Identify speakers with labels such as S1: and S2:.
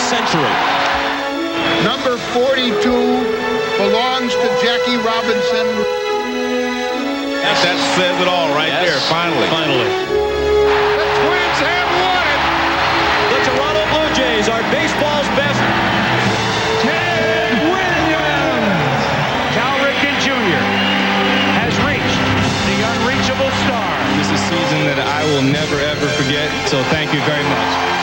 S1: century.
S2: Number 42 belongs to Jackie Robinson.
S3: That says it all right there, finally.
S1: Finally.
S2: The Twins have won it.
S1: The Toronto Blue Jays are baseball's best.
S4: Ted Williams! Cal Ripken Jr. has reached the unreachable star.
S3: This is a season that I will never, ever forget, so thank you very much.